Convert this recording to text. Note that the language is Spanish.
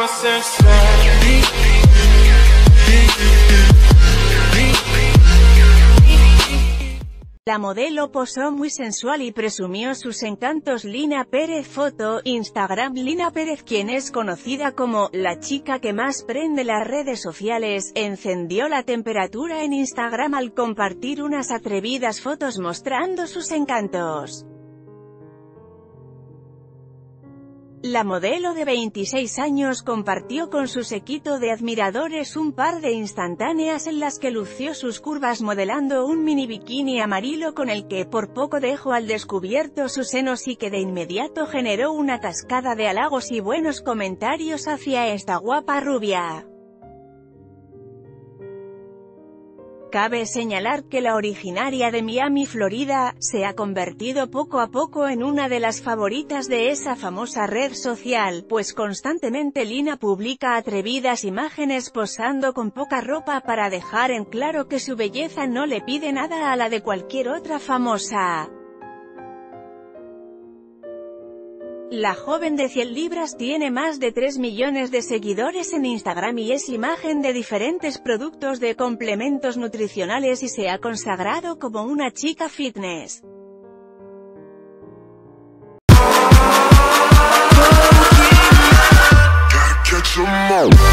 La modelo posó muy sensual y presumió sus encantos. Lina Pérez. Foto, Instagram. Lina Pérez, quien es conocida como la chica que más prende las redes sociales, encendió la temperatura en Instagram al compartir unas atrevidas fotos mostrando sus encantos. La modelo de 26 años compartió con su séquito de admiradores un par de instantáneas en las que lució sus curvas modelando un mini bikini amarillo con el que por poco dejó al descubierto sus senos y que de inmediato generó una cascada de halagos y buenos comentarios hacia esta guapa rubia. Cabe señalar que la originaria de Miami, Florida, se ha convertido poco a poco en una de las favoritas de esa famosa red social, pues constantemente Lina publica atrevidas imágenes posando con poca ropa para dejar en claro que su belleza no le pide nada a la de cualquier otra famosa. La joven de 100 libras tiene más de 3 millones de seguidores en Instagram y es imagen de diferentes productos de complementos nutricionales y se ha consagrado como una chica fitness. Gotta catch 'em all.